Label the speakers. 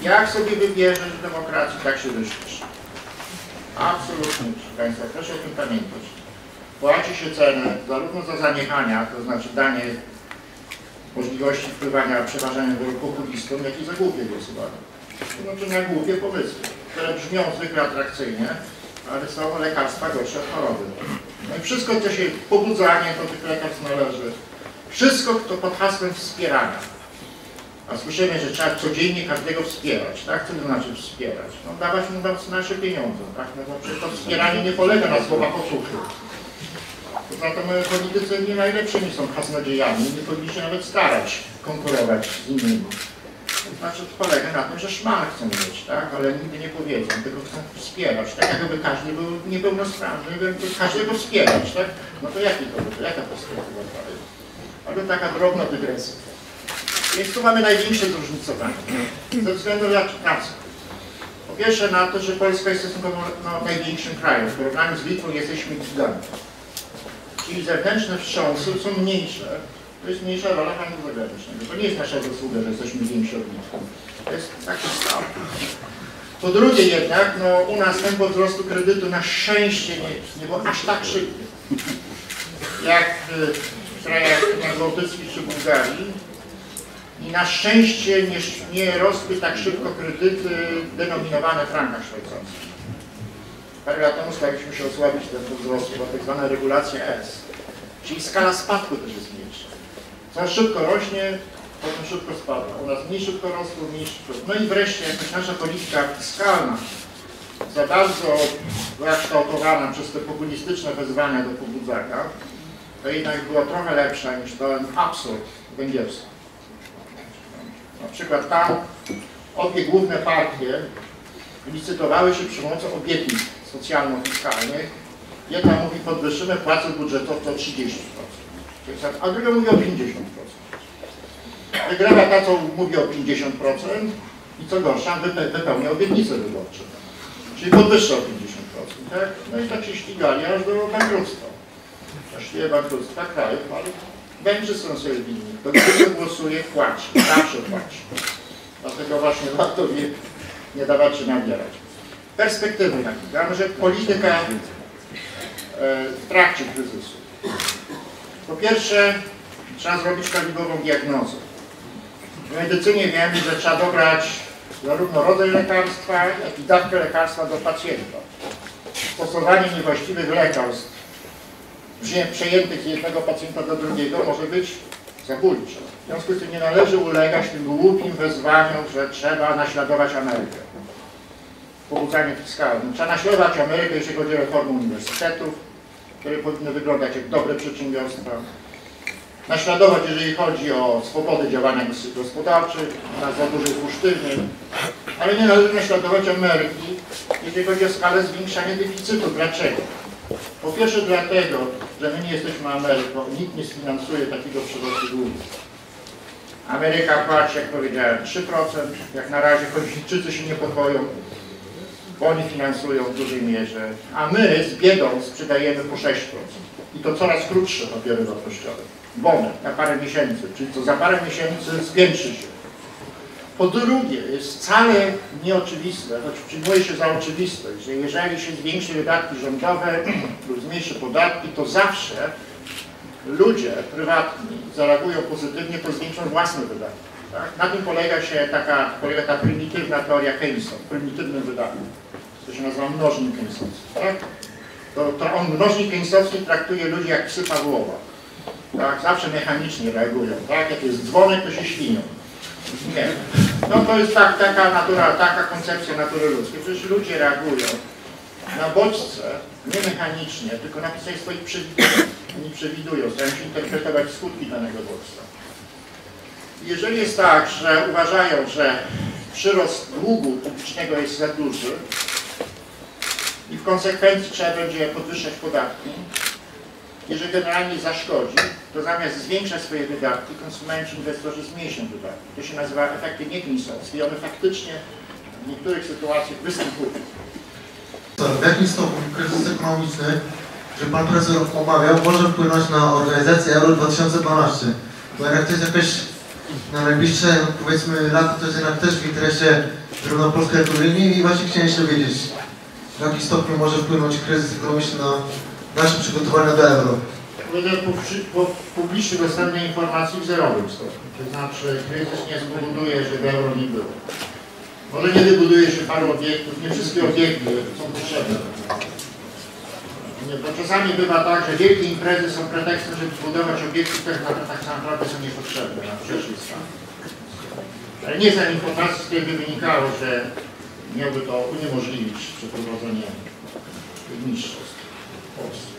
Speaker 1: Jak sobie wybierzesz w demokracji, tak się wyszczysz. Absolutnie, proszę Państwa, proszę o tym pamiętać. Płaci się cenę zarówno za zaniechania, to znaczy danie możliwości wpływania, przeważania populistom, jak i za głupie głosowanie. To znaczy na głupie pomysły, które brzmią zwykle atrakcyjnie, ale są lekarstwa gorsze od choroby. No i wszystko, co się pobudzanie do tych lekarstw należy, wszystko to pod hasłem wspierania. A słyszymy, że trzeba codziennie każdego wspierać, tak? Co to znaczy wspierać? No dawać mu nasze pieniądze, tak? No bo przecież to wspieranie nie polega na słowach otuchy. Poza tym politycy nie najlepszymi są kaznodziejami, nie powinni się nawet starać konkurować z innymi. To znaczy to polega na tym, że szmal chcą mieć, tak? Ale nigdy nie powiedzą, tylko chcą wspierać, tak? Jakby każdy był niepełnosprawny, każdego wspierać, tak? No to jaki to był? Jaka perspektywa dalej? Ale taka drobna dygresja. Więc tu mamy największe zróżnicowanie ze względu na co? Po pierwsze na to, że Polska jest stosunkowo największym krajem. W porównaniu z Litwą jesteśmy gigantem. Czyli zewnętrzne wstrząsy są mniejsze. To jest mniejsza rola handlu zagranicznego. To nie jest nasza zasługa, że jesteśmy więksi od Litwy. To jest taki stał. Po drugie jednak, no, u nas tempo wzrostu kredytu na szczęście nie było aż tak szybkie. Jak w krajach bałtyckich czy Bułgarii. I na szczęście nie rosły tak szybko kredyty denominowane w frankach szwajcarskich. Parę lat temu staraliśmy się osłabić ten wzrost, bo tak zwana regulacja S. Czyli skala spadku też jest mniejsza. Za szybko rośnie, potem szybko spada. U nas mniej szybko rosło, mniej szybko. No i wreszcie jakaś nasza polityka fiskalna, za bardzo wykształtowana przez te populistyczne wezwania do pobudzania, to jednak była trochę lepsza niż ten absurd węgierski. Na przykład tam obie główne partie licytowały się przy pomocy obietnic socjalno-fiskalnych. Jedna mówi, podwyższymy płace budżetowce o 30%, a druga mówi o 50%. Wygrywa ta, co mówi o 50% i co gorsza, wypełnia obietnice wyborcze. Czyli podwyższa o 50%. Tak? No i tak się ścigali aż do bankructwa. Właściwie bankructwa krajów, ale Węgrzy są sobie winni. To kto głosuje, płaci. Zawsze płaci. Dlatego właśnie warto nie dawać się nabierać. Perspektywy napisane, że polityka w trakcie kryzysu. Po pierwsze, trzeba zrobić prawidłową diagnozę. W medycynie wiemy, że trzeba dobrać zarówno rodzaj lekarstwa, jak i dawkę lekarstwa do pacjenta. Stosowanie niewłaściwych lekarstw przejętych z jednego pacjenta do drugiego może być zabójcze. W związku z tym nie należy ulegać tym głupim wezwaniom, że trzeba naśladować Amerykę. Pobudzanie fiskalne. Trzeba naśladować Amerykę, jeśli chodzi o reformę uniwersytetów, które powinny wyglądać jak dobre przedsiębiorstwa. Naśladować, jeżeli chodzi o swobodę działania gospodarczych, na za dużej pusztywni, ale nie należy naśladować Ameryki, jeżeli chodzi o skalę zwiększania deficytu. Dlaczego? Po pierwsze dlatego, że my nie jesteśmy Ameryką, nikt nie sfinansuje takiego przyrostu długu. Ameryka płaci, jak powiedziałem, 3%, jak na razie Chińczycy się niepokoją, bo oni finansują w dużej mierze, a my z biedą sprzedajemy po 6%. I to coraz krótsze papiery wartościowe. Bony na parę miesięcy, czyli co za parę miesięcy zwiększy się. Po drugie, jest wcale nieoczywiste, choć przyjmuje się za oczywistość, że jeżeli się zwiększy wydatki rządowe lub zmniejszy podatki, to zawsze ludzie prywatni zareagują pozytywnie, to zwiększą własne wydatki. Tak? Na tym polega ta prymitywna teoria Keynesa, prymitywnym wydatkiem. To się nazywa mnożnik keynesowski. Tak? To on mnożnik keynesowski traktuje ludzi jak psy Pawłowa. Tak? Zawsze mechanicznie reagują. Tak? Jak jest dzwonek, to się świnią. Nie. No to jest taka koncepcja natury ludzkiej. Przecież ludzie reagują na bodźce nie mechanicznie, tylko na podstawie swoich przewidywań. Oni przewidują, starają się interpretować skutki danego bodźca. Jeżeli jest tak, że uważają, że przyrost długu publicznego jest za duży i w konsekwencji trzeba będzie podwyższać podatki, jeżeli generalnie zaszkodzi, to zamiast zwiększać swoje wydatki, konsumenci, inwestorzy zmniejszą wydatki. To się nazywa efekty niekeynesowskie i one faktycznie w niektórych sytuacjach występują.
Speaker 2: W jakim stopniu kryzys ekonomiczny, że Pan Profesor omawiał, może wpłynąć na organizację Euro 2012? Bo jak to jest jakaś na najbliższe, powiedzmy, lata to jest jednak też w interesie zarówno Polski, jak i Unii i właśnie chciałem się dowiedzieć, w jakim stopniu może wpłynąć kryzys ekonomiczny na nasze przygotowania do euro.
Speaker 1: Po publicznie dostępnej informacji w zerowym stopniu. To znaczy kryzys nie spowoduje, żeby euro nie było. Może nie wybuduje się paru obiektów, nie wszystkie obiekty są potrzebne. Bo czasami bywa tak, że wielkie imprezy są pretekstem, żeby zbudować obiekty, które tak naprawdę są niepotrzebne na przyszły stan. Ale nie znam informacji, z której by wynikało, że miałby to uniemożliwić przeprowadzenie mistrzostw w Polsce.